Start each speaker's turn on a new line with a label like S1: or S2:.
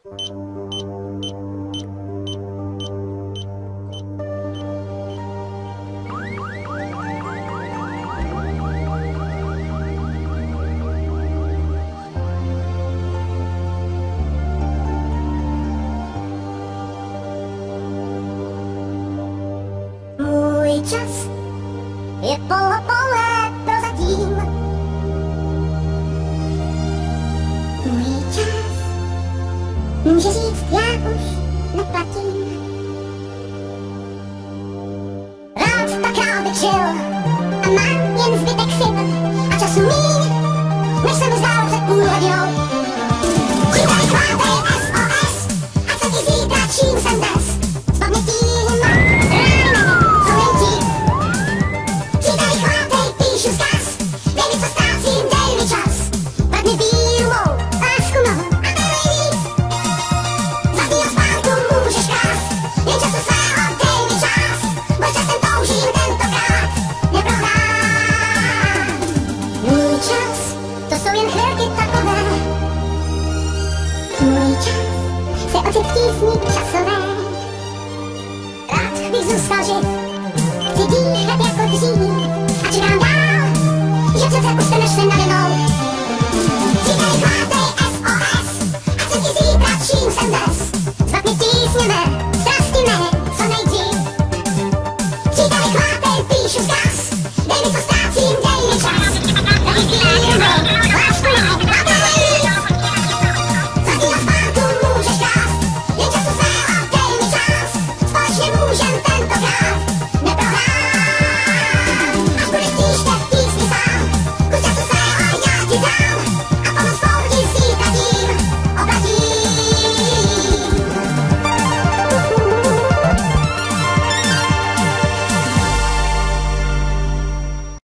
S1: Můj čas je pouhé prozatím. Můj čas může říct, já už neplatím. Rád tak rád bych žil a mám jen zbytek sil a času míň, než se mi zdálo před půl hodinou. Přidej chvátej SOS, ať se ti zítra, čím jsem dnes, s pamětím rány, co lentí. Přidej chvátej, píšu vzkaz, dej mi co ztrácím, dej mi čas, pak mi bílou lásku mnoho a to je nejvíc. Za tvýho spánku můžeš krást, jen času svého dej mi čas, bo časem toužím tentokrát neprohrát. Můj čas, to jsou jen chvilky takové. Můj čas se ocit v tísni časové. Rád bych zůstal živ, chci dýchat jako dřív a čekám dál, že přece ustaneš se nade mnou. Přidej chvátej SOS, ať se ti zítra, čím jsem dnes, zbavně tísněme, strasti mé, co nejdřív. Přidej chvátej, píšu vzkaz, dej mi co